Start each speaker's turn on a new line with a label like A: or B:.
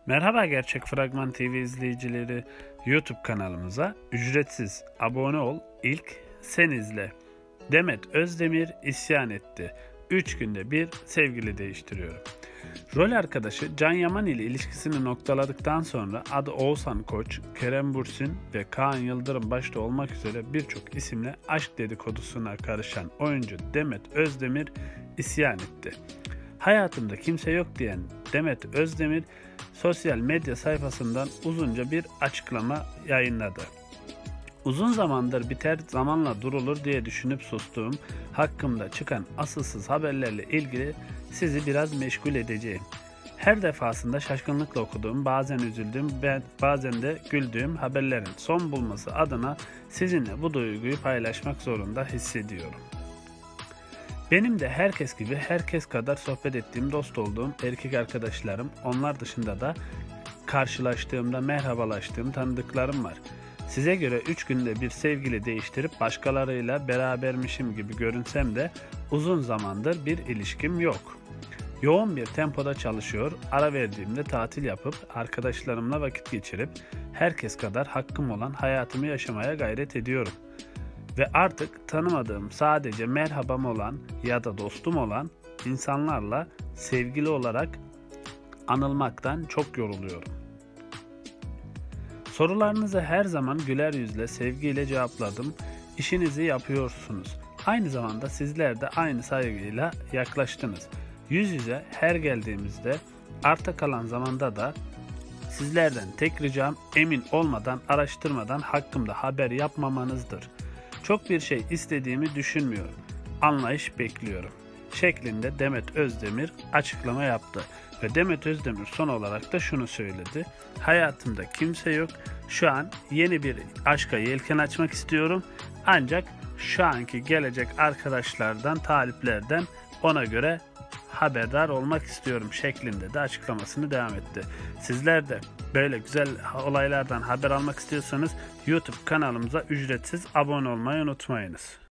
A: Merhaba Gerçek Fragman TV izleyicileri, YouTube kanalımıza ücretsiz abone ol, ilk sen izle. Demet Özdemir isyan etti. 3 günde bir sevgili değiştiriyorum. Rol arkadaşı Can Yaman ile ilişkisini noktaladıktan sonra adı Oğuzhan Koç, Kerem Bürsin ve Kaan Yıldırım başta olmak üzere birçok isimle aşk dedikodusuna karışan oyuncu Demet Özdemir isyan etti. Hayatımda kimse yok diyen Demet Özdemir sosyal medya sayfasından uzunca bir açıklama yayınladı. Uzun zamandır biter zamanla durulur diye düşünüp sustuğum hakkımda çıkan asılsız haberlerle ilgili sizi biraz meşgul edeceğim. Her defasında şaşkınlıkla okuduğum, bazen üzüldüğüm, bazen de güldüğüm haberlerin son bulması adına sizinle bu duyguyu paylaşmak zorunda hissediyorum. Benim de herkes gibi herkes kadar sohbet ettiğim, dost olduğum erkek arkadaşlarım, onlar dışında da karşılaştığımda merhabalaştığım tanıdıklarım var. Size göre 3 günde bir sevgili değiştirip başkalarıyla berabermişim gibi görünsem de uzun zamandır bir ilişkim yok. Yoğun bir tempoda çalışıyor, ara verdiğimde tatil yapıp arkadaşlarımla vakit geçirip herkes kadar hakkım olan hayatımı yaşamaya gayret ediyorum. Ve artık tanımadığım, sadece merhabam olan ya da dostum olan insanlarla sevgili olarak anılmaktan çok yoruluyorum. Sorularınızı her zaman güler yüzle, sevgiyle cevapladım. İşinizi yapıyorsunuz. Aynı zamanda sizler de aynı saygıyla yaklaştınız. Yüz yüze her geldiğimizde, arta kalan zamanda da sizlerden tek ricam emin olmadan, araştırmadan hakkımda haber yapmamanızdır. Çok bir şey istediğimi düşünmüyorum. Anlayış bekliyorum şeklinde Demet Özdemir açıklama yaptı. Ve Demet Özdemir son olarak da şunu söyledi. Hayatımda kimse yok. Şu an yeni bir aşka yelken açmak istiyorum. Ancak şu anki gelecek arkadaşlardan, taliplerden ona göre haberdar olmak istiyorum şeklinde de açıklamasını devam etti. Sizler de böyle güzel olaylardan haber almak istiyorsanız YouTube kanalımıza ücretsiz abone olmayı unutmayınız.